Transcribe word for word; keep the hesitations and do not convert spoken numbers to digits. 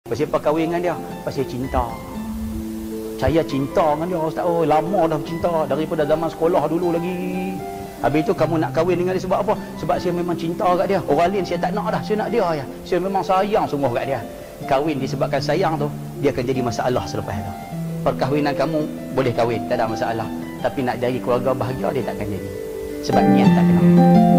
Pasal apa kahwin dengan dia? Pasal cinta. Saya cinta dengan dia, Ustaz. Oh, lama dah cinta. Daripada zaman sekolah dulu lagi. Habis itu kamu nak kahwin dengan dia sebab apa? Sebab saya memang cinta kat dia. Orang lain saya tak nak dah. Saya nak dia ya. Saya memang sayang sungguh kat dia. Kahwin disebabkan sayang tu, dia akan jadi masalah selepas tu. Perkahwinan kamu boleh kahwin, tak ada masalah. Tapi nak jadi keluarga bahagia, dia tak akan jadi. Sebab niat tak kena.